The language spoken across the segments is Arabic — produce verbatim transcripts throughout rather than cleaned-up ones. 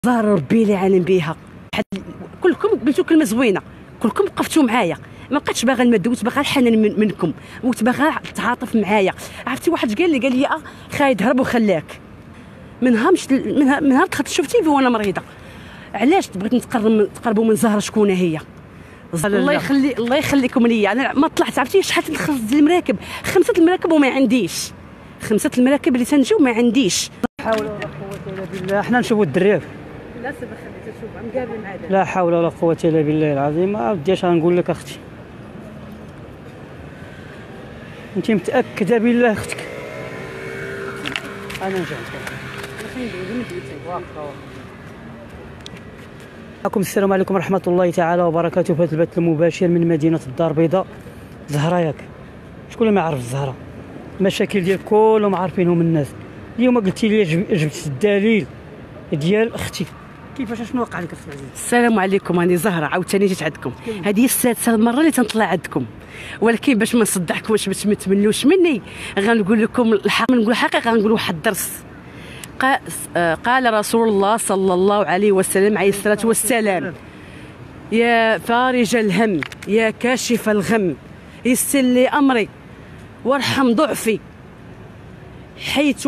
زهر ربي اللي عالم بها. كلكم قلتوا كلمه زوينه، كلكم وقفتوا معايا، ما بقيتش باغا نمد، وتبغى الحنان من منكم، وتبغى تعاطف معايا. عرفتي واحد قال لي قال لي اه خايد هرب وخلاك. منها مشت منها منها دخلت شفتي وانا مريضه. علاش بغيت نتقرب تقربوا من زهره شكون هي؟ الله يخلي الله يخليكم ليا. انا ما طلعت، عرفتي شحال تنخلص المراكب؟ خمسه المراكب وما عنديش، خمسه المراكب اللي تنجيو ما عنديش. لا حول ولا قوه الا بالله. حنا نشوفوا الدراري، لا سبخ خليتها تشوف مقابل مع لا حول ولا قوه الا بالله العظيم. ما بديش غنقول لك اختي، انت متاكده بالله اختك؟ انا نجي معكم. السلام عليكم ورحمه الله تعالى وبركاته. في هذا البث المباشر من مدينه الدار البيضاء. زهره ياك، شكون اللي ما عرف الزهره؟ المشاكل ديال كلهم عارفينهم الناس. اليوم قلتي لي جبت الدليل ديال اختي، كيفاش شنو وقع لك اختي العزيزه؟ السلام عليكم، انا زهره عاوتاني جيت عندكم. هذه السادسه المره اللي تنطلع عندكم، ولكن باش ما نصدعكمش باش ما تمنوش مني غنقول لكم الحق، نقول الحقيقه، غنقول واحد الدرس. قال رسول الله صلى الله عليه وسلم عليه الصلاه والسلام: يا فارج الهم، يا كاشف الغم، يسر لي امري وارحم ضعفي، حيث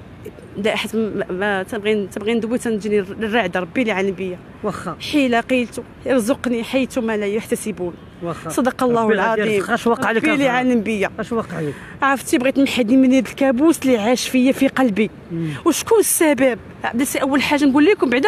ما تبغي تبغي ندوي تنجيني الرعد ربي اللي عالم بيا. واخا حين قيلت يرزقني حيث ما لا يحتسبون. واخا صدق الله العظيم. اش وقع لك ربي اللي عالم بيا؟ اش وقع لك؟ عرفتي بغيت نحيد من هذا الكابوس اللي عاش فيا في قلبي. مم. وشكون السبب؟ اول حاجه نقول لكم بعدا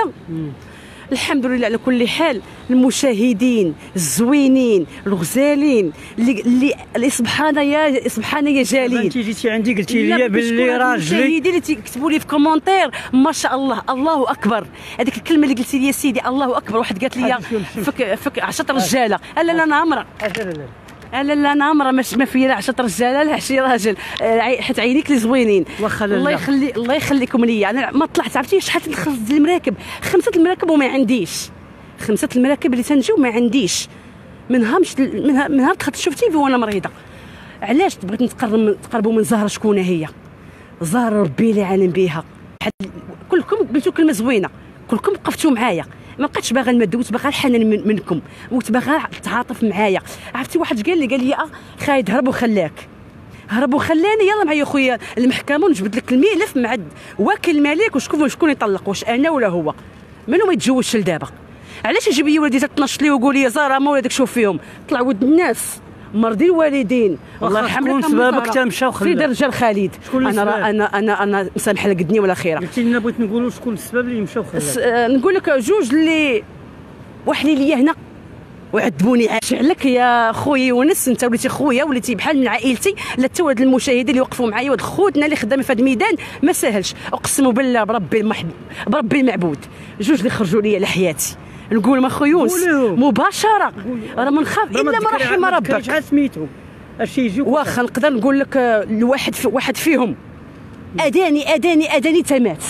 الحمد لله على كل حال، المشاهدين الزوينين الغزالين اللي اللي سبحان يا سبحان يا جليل. انت جيتي عندي قلتي لي باللي راجلي، المشاهدين اللي تكتبوا لي في كومونتير ما شاء الله الله اكبر، هذيك الكلمه اللي قلتي لي يا سيدي الله اكبر. واحد قالت لي فك فك عشرة رجاله، لا لا انا عمره، لا لا انا عمره ما في لا عشرة رجاله لا شي راجل، حيت عينيك اللي زوينين. الله يخلي الله يخليكم ليا. انا ما طلعت، عرفتي شحال تنخلص المراكب؟ خمسه المراكب وما عنديش، خمسه المراكب اللي تنجيو ما عنديش. منها مشت منها منها دخلت شفتي وانا مريضه. علاش بغيت نتقرب تقربوا من زهره شكون هي؟ زهره ربي اللي عالم بها. كلكم قلتوا كلمه زوينه، كلكم وقفتوا معايا، ما بقيتش باغا نمد، وتبغى الحنان من منكم، وتبغى تعاطف معايا. عرفتي واحد قال لي قال لي اه خايد هرب وخلاك. هرب وخلاني، يلا معايا خويا المحكمه ونجبد لك الملف مع واكل الملك، وشكون شكون يطلق، واش انا ولا هو؟ منو ما يتزوجش لدابا؟ علاش يجيب لي ولدي تنشط لي ويقول لي زهره ما ولادك شوف فيهم؟ طلع ود الناس مرضي الوالدين. الله يرحم لك سبابك حتى مشى وخلى سيدي رجال خالد. انا انا انا انا مسامحه لك الدنيا ولا خيره. قلتي لنا بغيت نقولوا شكون السبب اللي مشى وخلى. نقول لك جوج اللي واحد ليا هنا وعذبوني. عاش عليك يا خويا يونس، انت وليتي خويا، وليتي بحال من عائلتي. لا حتى هاد المشاهدين اللي وقفوا معايا وهاد خوتنا اللي خدامين في هذا الميدان ما ساهلش، اقسم بالله بربي المحب بربي المعبود. جوج اللي خرجوا لي على حياتي. نقول ما خو يونس مباشره، راه ما نخاف الا ما رحم ربك. شحال سميتهم اش يجيو؟ واخا نقدر نقول لك الواحد في واحد فيهم اداني اداني اداني تمات.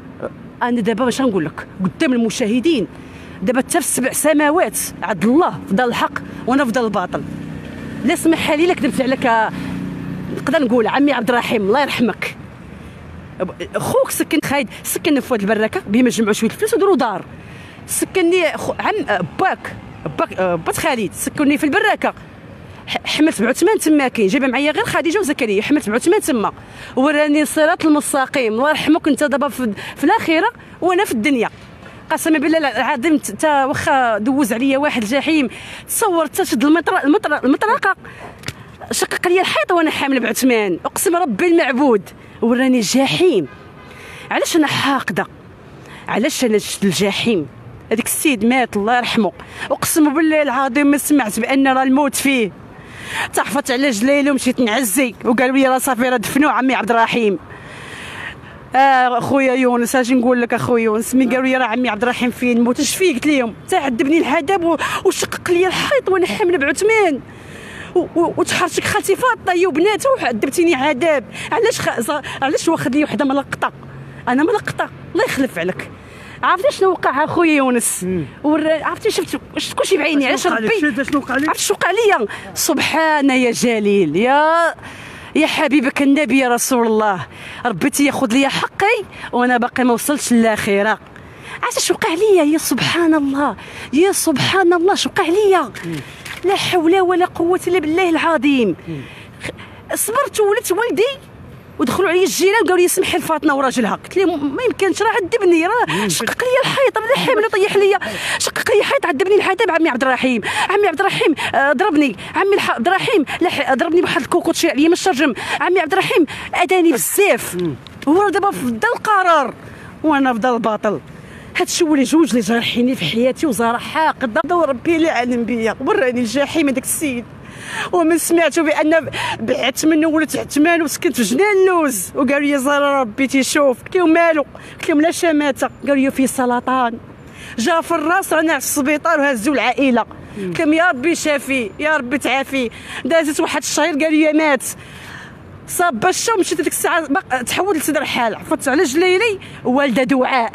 انا دابا باش نقول لك قدام المشاهدين، دابا حتى في السبع سماوات عدل الله فضل الحق وانا فضل الباطل. لا سمح لي لك كذبت عليك، نقدر نقول عمي عبد الرحيم الله يرحمك. خوك سكن خايد سكن في واد البراكه بيه ما جمعوا شويه الفلوس وداروا دار. سكنني عم باك باك بات خالد سكنني في البراكه. حملت بعثمان تما كاين، جايبه معايا غير خديجه وزكريا، حملت بعثمان تما وراني صراط المستقيم. الله يرحمك انت دابا في, في الاخره وانا في الدنيا. قسما بالله العظيم انت واخا دوز عليا واحد الجحيم، تصور تشد المطر المطر المطرقه شقق لي الحيط وانا حامل بعثمان، اقسم ربي المعبود وراني الجحيم. علاش انا حاقده؟ علاش انا شفت الجحيم؟ هذاك السيد مات الله يرحمه، اقسم بالله العظيم ما سمعت بان راه الموت فيه. تحفظت على جليلي ومشيت نعزي وقالوا لي راه صافي راه دفنوا عمي عبد الرحيم. اه خويا يونس اش نقول لك اخويا يونس، من قالوا لي راه عمي عبد الرحيم فين موت اش فيه؟ قلت لهم تعذبني العذاب وشقق لي الحيط وانا حامل بعثمان، وتحرشك خالتي فاطمه وبناتها وعذبتيني عذاب. علاش خ... علاش واخد لي وحده ملقطه؟ انا ملقطه الله يخلف عليك. عرفتي شنو وقع اخويا يونس؟ عرفتي شفت شفت كلشي بعيني. علاش ربي شنو وقع لك؟ عرفتي شنو وقع لي؟ سبحان يا جليل يا يا حبيبك النبي يا رسول الله، ربي تياخذ لي حقي وانا باقي ما وصلتش للاخره. عرفتي شو وقع ليا؟ يا سبحان الله، يا سبحان الله، شو وقع ليا؟ لا حول ولا قوه الا بالله العظيم. صبرت وولدت ولدي ودخلوا عليا الجيران قالوا لي سمحي لفاطمه وراجلها. قلت لهم ما يمكنش، راه عذبني، راه شقق لي الحيط، راه حامل وطيح لي، شقق لي حيط، عذبني الحيط. عمي عبد الرحيم، عمي عبد الرحيم آه ضربني، عمي عبد الرحيم ضربني بواحد الكوكوتشي عليا من الشرجم، عمي عبد الرحيم اذاني بزاف. هو دابا فدا القرار وانا فدا الباطل. هادشي هو اللي جوج اللي جارحيني في حياتي وزاره حاقده، وربي اللي علم بيا وراني الجحيم هذاك السيد. ومن سمعتوا بان بعت منه ولدت عثمان وسكنت في جنان اللوز، وقالوا لي زهره ربي تيشوف. قلت لهم مالو؟ قلت لهم لا شماته. قالوا لي فيه سرطان جا في الراس، رانا في السبيطار وهزوا العائله. قلت لهم يا ربي شافي، يا ربي تعافي. دازت واحد الشهر قالوا لي مات. صاب الشا مشيت ديك الساعه تحولت لسدر حال، عفت على جليلي والده دعاء،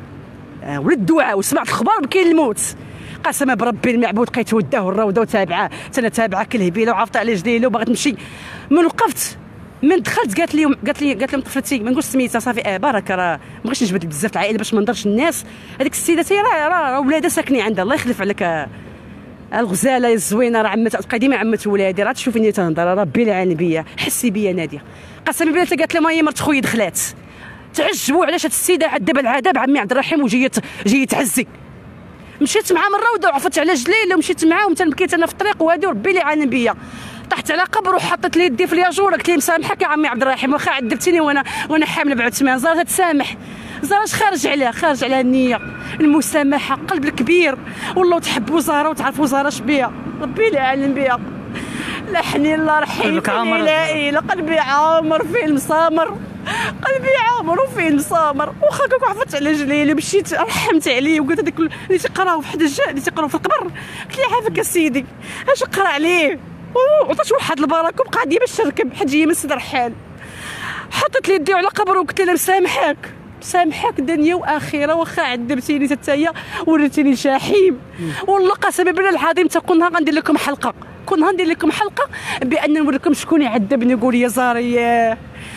آه ولد دعاء، وسمعت الخبر بكاين الموت. قسما بربي المعبود لقيت وداه الروضه وتابعاه، انا تابعه كالهبيله وعرفت على جليله وباغا تمشي. من وقفت من دخلت قالت لي قالت لي قالت لهم طفلتي ما نقولش سميتها صافي اه بركه، راه ما بغيتش نجبد بزاف العائله باش ما نضرش الناس. هذيك السيده تي راه راه ولادها ساكنين عندها، الله يخلف عليك الغزاله الزوينه، راه عمت قديمه عمه ولادي، راه تشوفيني تنهضر، ربي العالم بيا، حسي بيا ناديه. قسما بالله قالت لهم هي مرت خويا دخلات. تعجبوا علاش هاد السيده عذبها العذاب عمي عبد الرحيم وجايه جايه تعزي. مشيت معاه من الروضه وعفت على جليله ومشيت معاه ومتى بكيت انا في الطريق وهادي وربي اللي عالم بيا. طحت على قبر وحطيت لي يدي في الياجوره، قلت لي مسامحك يا عمي عبد الرحيم، واخا عذبتيني وانا وانا حامله بعثمان. زهره تسامح، زهره خارج عليها، خارج على النيه، المسامحه، قلب الكبير. والله تحبوا زهره وتعرفوا زهره شبيها، ربي اللي عالم بيا. لا حنين الله رحيم، لا اله، قلبي عامر فيه المسامر، قلبي عامر وفيه المسامر. واخا كنت عفت على جليلي مشيت رحمت عليه وقلت هذاك اللي تيقراو في حدا الجا اللي تيقراو في القبر، قلت لي عافاك اسيدي اش نقرا عليه. وعطيت واحد البركه وبقى عندي باش نركب حد جايه من سدر حال. حطيت لي يدي على قبر وقلت لها مسامحاك مسامحاك دنيا واخره، واخا عذبتيني حتى هي وريتيني جحيم. والله قسما بالله العظيم تكون نهار غندير لكم حلقه، كون نهار ندير لكم حلقه بان نوريكم شكون يعذبني. يقول يا زهره يا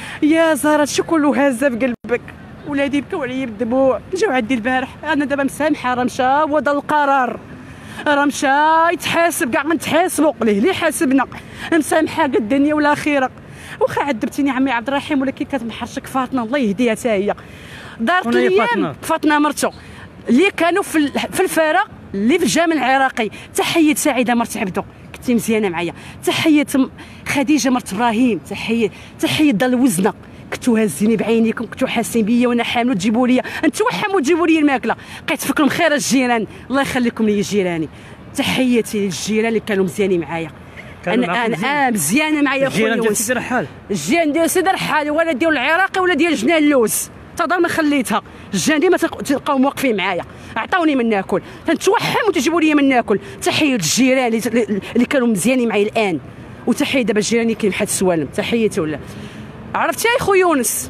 يا زهره شو كله هازه في قلبك. ولادي بكاو عليا بالدموع، جاو عندي البارح. انا دابا مسامحه، راه مشى وهذا القرار، راه مشى يتحاسب، كاع غنتحاسبوا ليه اللي حاسبنا. مسامحه قد الدنيا والاخره. واخا عذبتيني عمي عبد الرحيم، ولكن كانت محرشك فاطمه الله يهديها حتى هي. دارت الايام فاطمه مرته اللي كانوا في في الفاره اللي في الجامع العراقي. تحيه سعيده مرت عبدو، كنتي مزيانه معايا. تحيه خديجه مرت ابراهيم، تحيه تحيه دار الوزنه، كنتو هازيني بعينيكم، كنتو حاسين بيا وانا حامل تجيبوا لي انتوا حامل تجيبوا لي الماكله. بقيت فيكم خير الجيران، الله يخليكم لي جيراني. تحياتي للجيران اللي كانوا مزيانين معايا. انا انا اه مزيانه معايا خويا. الجيران ديال سيدي رحال، الجيران ديال سيدي رحال ولا ديال العراقي ولا ديال جنان اللوز، تقدر ما خليتها. الجيران ديما تلقاهم واقفين معايا، عطاوني من ناكل، تنتوحم وتجيبوا لي من ناكل. تحيه للجيران اللي, اللي كانوا مزيانين معايا الان، وتحيه دابا الجيران اللي كاين بحال السوالم. تحياتي ولا عرفتي يا خو يونس.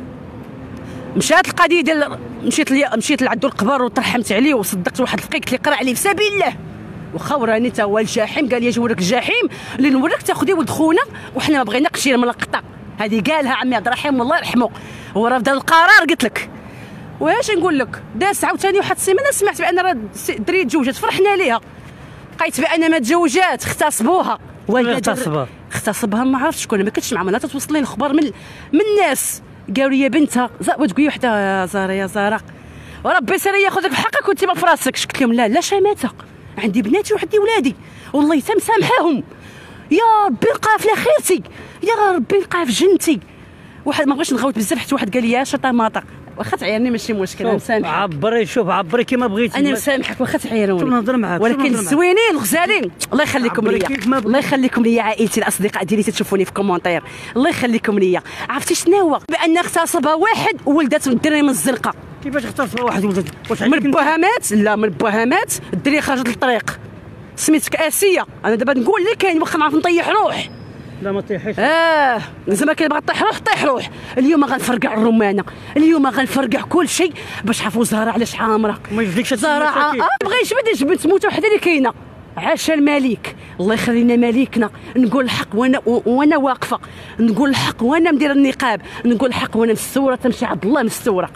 مشات القضيه ديال مشيت لي مشيت لعندو القبر وترحمت عليه وصدقت واحد الفقيه قلت لي قرا عليه في سبيل الله. واخا وراني تا هو الجحيم، قال لي اجي نوريك الجحيم اللي نوريك تاخذي ولد خونا وحنا ما بغيناكش شي ملقطه. هذه قالها عمي عبد الرحيم الله يرحمه، هو راه بدا القرار قلت لك. واش نقول لك، داز عاوتاني واحد السيمانه سمعت بان راه الدريه تزوجات، فرحنا ليها. لقيت بان ما تزوجات، اغتصبوها. اغتصبها اغتصبها ما عرفتش شكون، ما كنتش مع منها. توصل لي الخبر من من الناس قالوا لي يا بنتها وتقولي وحده يا زهره يا زهره وربي سير ياخذك بحقك كنتي ما في راسكش. قلت لهم لا لا شماته، عندي بناتي وعندي ولادي والله حتى مسامحاهم. يا ربي نلقاها في خيرتي، يا ربي نلقاها في جنتي. واحد ما بغيتش نغوت بزاف حتى واحد قال لي يا شطاماطه، واخا تعايرني ماشي مشكل، انا مسامحك. عبري شوف عبري كيما بغيتي، انا مسامحك واخا تعايروني. شوف نهضر معاك، ولكن الزوينين الغزالين الله يخليكم ليا، الله يخليكم ليا عائلتي الاصدقاء ديالي تشوفوني في كومونتير، الله يخليكم ليا. عرفتي شنو هو؟ بان اغتصبها واحد وولدات الدري من الزرقاء. كيفاش اغتصبها واحد ولدات؟ واش من باها مات؟ لا من باها مات، الدري خرجت للطريق. سميتك اسيه، انا دابا نقول اللي كاين واخا نعرف نطيح روح. لا ما طيحيش. اه زعما كيبغي طيح روح طيح روح. اليوم غنفرقع الرمانه، اليوم غنفرقع كل شيء باش عرفوا زهره علاش عامره. ما يجبدكش زهره اه بغا يجبد يجبد، تموت وحده اللي كاينه. عاش الملك، الله يخلينا مليكنا. نقول الحق وانا وانا واقفه، نقول الحق وانا مدير النقاب، نقول الحق وانا مستوره، تمشي عبد الله مستوره.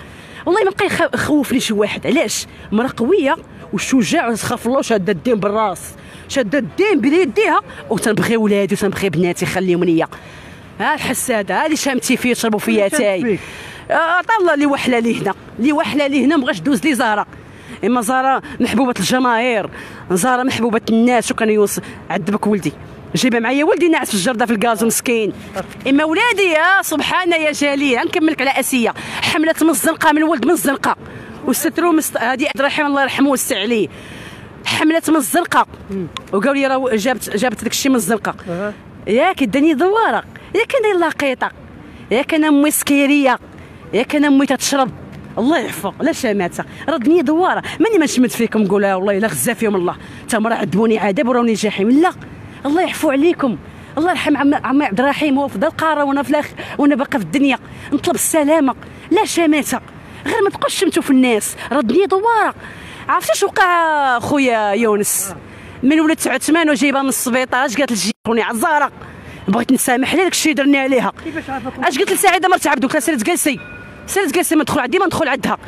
والله ما بقى يخوفني شي واحد. علاش؟ مرا قويه والشجاع وتخاف الله وشاده الدين بالراس، شاده الدين بيديها، وتنبغي ولادي وتنبغي بناتي خليهم ليا. ها الحساده ها اللي شامتي فيه يشربوا فيا تاي. آه الله اللي وحله لي هنا، اللي وحله لي هنا مبغاش دوز لي زهره. اما زهره محبوبه الجماهير، زهره محبوبه الناس. وكان يوصل عذبك ولدي، جيبها معايا ولدي ناعس في الجرده في الكازو مسكين. اما ولادي يا سبحان يا جليل. نكملك على اسيه حمله من الزنقه من ولد من الزنقه وسترو مست... هذه عبد الرحيم الله يرحمه ويوسع عليه. حمله من الزنقه وقالوا لي راه جابت جابت داك الشيء من الزنقه. ياك داني دواره، ياك انا لاقيطه، ياك انا امي سكيريه، ياك انا امي تتشرب الله يعفو لا شماته. راه الدنيا دواره. ماني ما نشمت فيكم نقولها والله الا غزا فيهم الله. تا مرا عذبوني عذاب وروني جحيم. لا الله يعفو عليكم، الله يرحم عمي عم عبد الرحيم. هو في ذا القاره وانا في الاخر وانا باقا في الدنيا. نطلب السلامه لا شماته، غير ما تبقاوش تشمتوا في الناس. راه الدنيا دواره. عرفتي اش وقع خويا يونس؟ من ولات تسعة وثمانين وجايبها من السبيطار، اش قالت لي خوني عزاره بغيت نسامح على داك الشيء درنا عليها. اش قلت لسعيده مرت عبدو؟ قالت سيري تجلسي سيري تجلسي ما ندخل عندي ما ندخل عندها.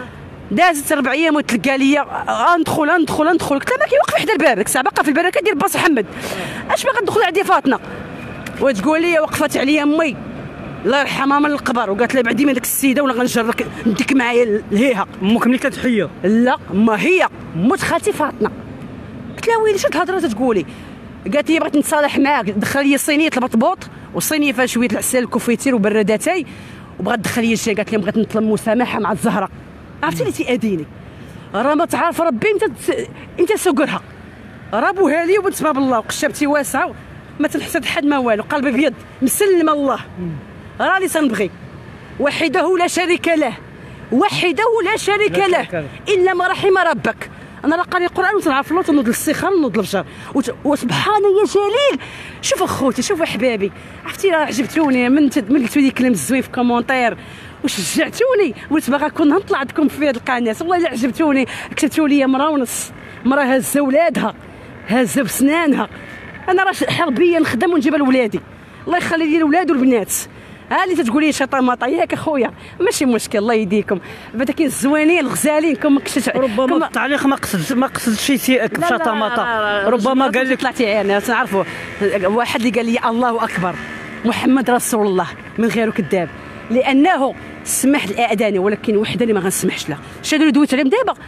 دازت ربع ايام وتلقى ليا ندخل ندخل ندخل. قلت لها ما كيوقف حدا الباب ديك الساعه باقا في الباب كدير باص محمد. اش باغا تدخل عندي فاطمه؟ وتقول لي وقفت عليا امي الله يرحمها من القبر وقالت لي بعدي من ديك السيده ولا غنجرك نديك معايا لهيها. امك ملي كانت حيه؟ لا ما هي موت خالتي فاطمه. قلت لها ويلي شنو الهضره تتقولي؟ قالت لي بغيت نتصالح معاك. دخل لي صينيه البطبوط وصينيه فيها شويه العسل الكوفيتير وبراداتاي وبغات تدخل لي الشاي. قالت لي بغيت نطلب مسامحه مع الزهره. عرفتي اللي تيأذيني راه ما تعرف ربي انت انت سكرها. راه بوها لي وبنت باب الله وقشبتي واسعه ما تنحسد حد ما والو. قلبي بيض مسلم الله. راني تنبغي وحده لا شريك له، وحده لا شريك له الا ما رحم ربك. انا راه قاري القران وتنعرف الله تنوض للسخان ونوض للفجر وسبحان يا جليل. شوف اخوتي شوف احبابي، عرفتي راه عجبتوني من من قلتوا لي كلام زوين في كومونتير وشجعتوني وليت باغا كون نطلع عندكم في هذه القناه. والله الا عجبتوني. كتبتوا لي مرا ونص، مرا هازه ولادها هازه بسنانها. انا راه حربيه نخدم ونجيبها لولادي الله يخلي لي الولاد والبنات. ها اللي تتقول لي شطامطه ياك اخويا ماشي مشكل الله يهديكم. بعدا كاين الزوينين الغزالين كون ما كنتش ربما التعليق ما قصد ما قصدش يسيئك بشطامطه. ربما قال لك طلعتي عيني تنعرفوا واحد اللي قال لي الله اكبر محمد رسول الله من غيره كذاب، لانه سمح لاعداني ولكن وحده اللي ما غنسمحش لها. شنو اللي دويت عليهم دابا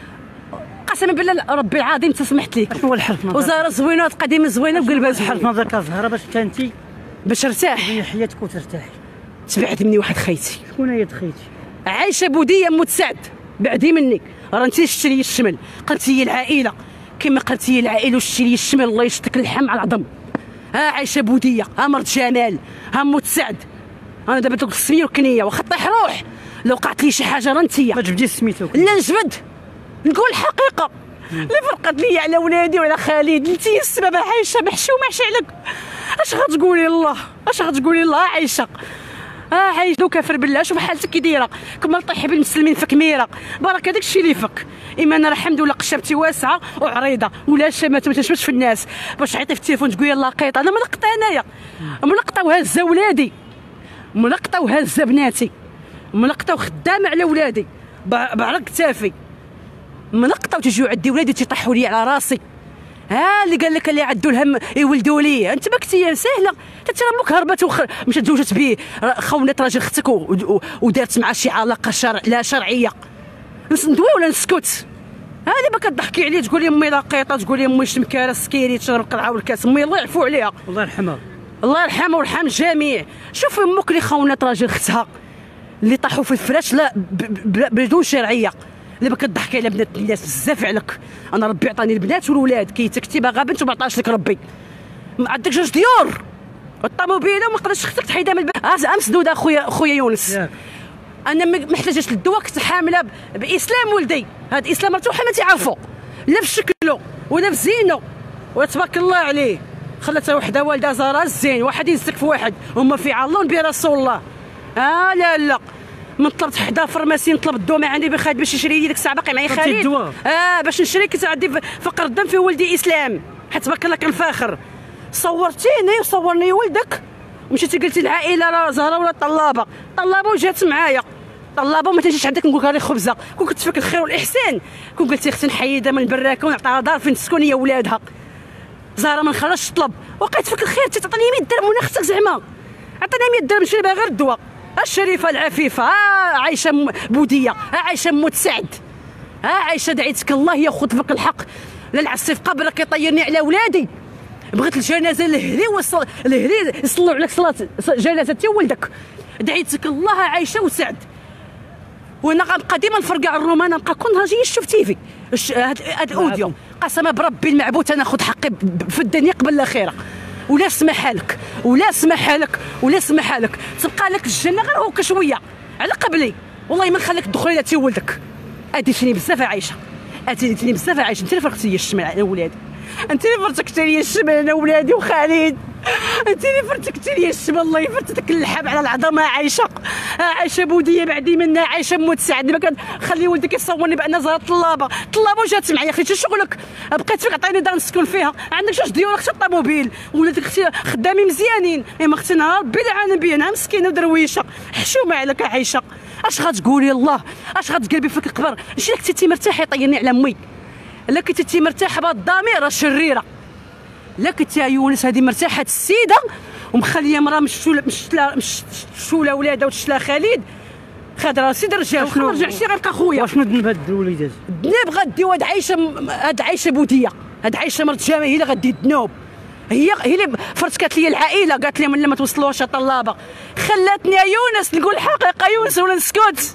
قسما بالله ربي العظيم تسمحت لك. شنو هو الحرف نظر؟ وزهره زوينه قديمه زوينه بقلبها زوين. الحرف نظر كزهره باش كنتي باش ارتاح هي حياتك وترتاحي. تبعت مني واحد خيتي. شكون هي خيتي؟ عايشه بوديه موت سعد بعدي مني. راه انت شتي لي الشمل قلتي لي العائله كما قلتي لي العائله وشتي لي الشمل الله يشتك اللحم على العظم. ها عايشه بوديه، ها مرت جمال، ها موت سعد. انا دابا دوك السميه والكنيه واخا طيح روح لو وقعت لي شي حاجه راه انتيا. ما تجبديش سميتو. لا نجبد نقول الحقيقه اللي فرقت لي على ولادي وعلى خالد. انتي السبب عايشه محشي ومحشي عليك. اش غتقولي الله اش غتقولي الله عايشه. اه عايش دو كافر بالله. شوف حالتك كي دايره كما طيحي بالمسلمين في كميره. بارك هذاك الشيء اللي فك. اما انا الحمد لله قشبتي واسعه وعريضه ولا شمات ما تنشمش في الناس باش عيطي في التليفون تقول يلاه لقيت. انا ملقطه انايا ملقطه وهازه ولادي ملقطه وهازه بناتي ملقطه وخدامه على ولادي بعرق كتافي ملقطه وتجيو عندي ولادي تيطيحوا لي على راسي. ها اللي قال لك اللي عدوا الهم يولدوا ليه. انت ما كنتي ساهله ترى امك هربت وخ... مشات تزوجت به خونت راجل اختك و... و... ودارت مع شي علاقه شرع... لا شرعيه. ندوي ولا نسكت؟ ها اللي ما كتضحكي عليه تقول لي امي لقيطه تقول لي امي شمكاره سكيري تشرب القرعه والكاس. امي الله يعفو عليها الله يرحمها الله يرحمها ويرحم الجميع. شوف امك اللي خونت راجل اختها اللي طاحوا في الفراش لا ب... ب... بدون شرعيه. اللي كتضحكي على بنات الناس بزاف عليك. انا ربي عطاني البنات والولاد كي تكتي باغا بنت وما عطاش لك ربي. عندك جوج ديور الطوموبيله وما قدرتش اختك تحيدها من الباب. امس دوده خويا خويا يونس yeah. انا ما محتاجاش للدواء كنت حامله باسلام ولدي. هاد الاسلام راه حتى ما تعرفوا لا في شكله ولا في زينه ولا تبارك الله عليه. خلاتها وحده والده زهره الزين واحد يزك في واحد هما في الله ونبي رسول الله. اه لا لا من طلبت حدا فرماسي نطلب الدواء ما عندي بخالد باش يشري لي ديك الساعه باقي معايا خالد. اه باش نشري كنت عندي فقر الدم في ولدي اسلام حيت تبارك الله كنفاخر. صورتيني وصورني ولدك ومشيتي قلتي العائله راه زهره ولا طلابه طلابه وجات معايا طلابه وما تجيش عندك نقول لك غير خبزه، كون كنت فيك الخير والاحسان كون قلتي اختي نحيدها من البراكه ونعطيها دار فين تسكن هي ولادها. زهره ما نخرجش طلب، وقيت فيك الخير تعطيني مية درهم وانا اختك زعما عطيني مية درهم نشري بها غير الدواء. الشريفه العفيفه ها عايشه بوديه، ها عايشه متسعد، ها عايشه دعيتك الله يا خذ فيك الحق. لا العسي في قبرك يطيرني على ولادي، بغيت الجنازه لهلي وصل لهلي يصلوا عليك صلاه جنازه تا ولدك، دعيتك الله عايشه وسعد. وانا غنبقى ديما نفرقع الرومان، نبقى كل نهار جاي نشوف تيفي هاد الاوديو. قسما بربي المعبود انا ناخذ حقي في الدنيا قبل الاخره، ولا سمح لك ولا سمح لك ولا سمح لك تبقى لك الجنه غير هكا شويه على قبلي، والله ما نخليك تدخلي لا تي ولدك. اديتيني بزاف عايشه، اديتيني بزاف عايشه، انت اللي فرقتي لي الشمال على ولادي، انت اللي فرتكتي لي الشمال انا ولادي وخالد، انت اللي فرتكتي لي الشمال الله يفرتك اللحم على العظمه عايشه، عايشه بوديه بعدي منها عايشه متسعد. ما كنخلي ولدك يصورني بان زهره طلابه طلابه وجات معايا خديتي شغلك بقيت فيك عطيني دار نسكن فيها، عندك جوج ديور اختي الطوموبيل ولادك اختي خدامين مزيانين، اما اختي نهار ربي العالم بينها مسكينه ودرويشه حشومه عليك عايشه. اش غتقولي الله اش غتقلبي فيك القبر؟ شي كنتي تي مرتاحه يطيرني على امي، لا كنتي تي مرتاحه بهاد الضمير شريره، لا كنتي يا يونس هذه مرتاحه السيده ومخليه مرا مشتوله مشتله مشتوله ولادها وتشلا خالد خاد راسي درجه وما رجعتي غيبقى خويا. واشنو ذنب هاد الوليدات؟ الذنب غديو هاد عايشه هاد عايشه بوديه، هاد عايشه مرت جامع هي اللي غدي الذنوب، هي هي اللي فرتكات لي العائله قالت لهم لا ما توصلوش طلابه، خلاتني يا يونس نقول الحقيقه يونس ولا نسكت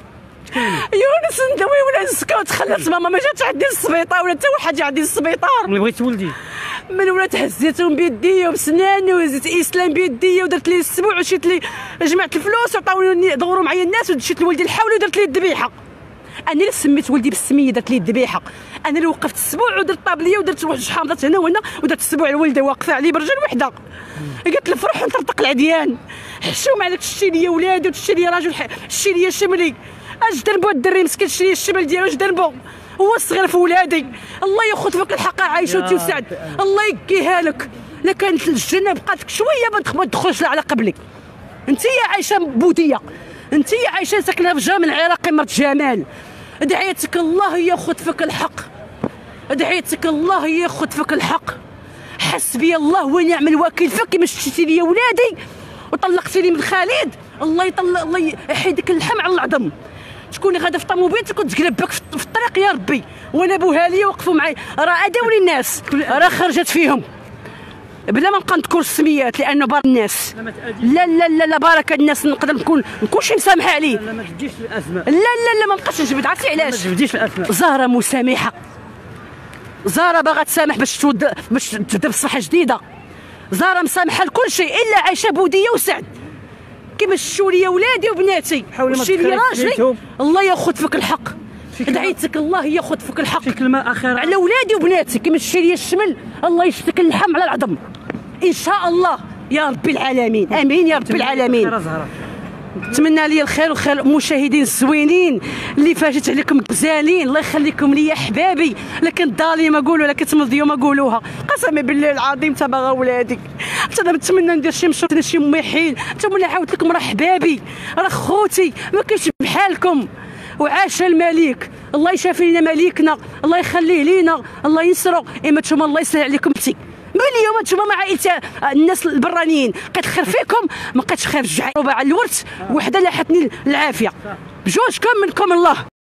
يونس ندوي ولا نسكت. خلات ماما ما جاتش عندي السبيطار ولا حتى واحد جا عندي السبيطار. ملي بغيتي ولدي من ولات هزيتهم بيديا وبسناني وهزيت اسلام بيديا ودرت لي السبوع وشيت لي جمعت الفلوس وعطاوني دوروا معايا الناس ومشيت لولدي الحول ودرت لي الذبيحه. انا اللي سميت ولدي بالسميه درت لي الذبيحه، انا اللي وقفت السبوع ودرت طابليه ودرت واحد الحامضات هنا وهنا ودرت السبوع الوالده واقفه عليه برجل وحده قالت لي فرح نطرطق العديان حشوم عليك تشتي لي ولادي وتشتي لي راجل تشتي لي شملي اش دربو الدري مسكين شري الشمل ديالو اش دربو هو الصغير في ولادي. الله ياخذ فيك الحق عايشه وتسعد الله يكيها لك. لا كانت الجنه بقات لك شويه ما تدخلش على قبلك. انت يا عايشه بوديه، انت يا عايشه ساكنه في جامع العراقي مرت جمال، دعيتك الله ياخذ فيك الحق، دعيتك الله ياخذ فيك الحق. حسبي الله ونعم الوكيل فيك كيما شتيتي لي ولادي وطلقتي لي من خالد. الله يطلق الله يحيدك اللحم على العظم. تكوني غاده في طوموبيلتك وتقلب بك في الطريق يا ربي، وانا بوهاليه وقفوا معايا راه اداولي الناس راه خرجت فيهم بلا ما نبقى نذكر السميات لانه بار الناس. لا لا لا لا بركه الناس نقدر نكون نكون شي مسامحه عليه. لا ما تجيش الاسماء. لا لا لا ما نبقاش نجبد. عرفتي علاش؟ ما تجبديش الاسماء. زهره مسامحه، زهره باغا تسامح باش تود باش تبدا بصحه جديده. زهره مسامحه لكل شيء الا عايشه بوديه وسعد كيما شتو ليا ولادي وبناتي وشتي لي راجلي. الله ياخذ فيك الحق، دعيتك الله ياخذ فيك الحق. في كلمه اخيره على ولادي وبناتي كيما شتي لي الشمل الله يشفيك اللحم على العظم ان شاء الله يا رب العالمين. امين يا رب العالمين. نتمنى لي الخير والخير مشاهدين الزوينين اللي فاجت عليكم غزالين. الله يخليكم لي احبابي، لكن ظالمه قولوا لكن تمضيو ما قولوها. قسما بالله العظيم تبغى ولادي حتى انا نتمنى ندير شي مشروع شي ميحين نتوما نعاود لكم راه حبابي راه خوتي ما كاينش بحالكم. وعاش الملك الله يشافي لنا مليكنا الله يخليه لينا الله ينصرو. اما نتوما الله يسهل عليكم انتي من اليوم نتوما مع عائلتي الناس البرانيين بقيت خير فيكم ما بقيتش خير في الجعير. ربع الورث وحده لاحتني العافيه بجوجكم منكم الله.